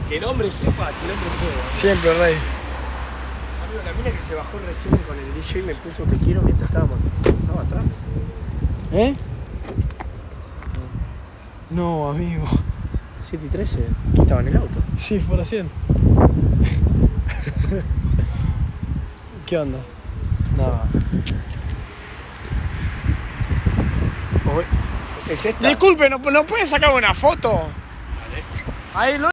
Que el hombre sepa, que el hombre pueda. Siempre, rey. Amigo, la mina que se bajó recién con el DJ me puso te quiero mientras estaba atrás. ¿Eh? No, amigo. 7 y 13, que estaba en el auto. Sí, por 100. ¿Qué onda? No. ¿Es esta? Disculpe, ¿no puede sacar una foto? Vale. Ahí lo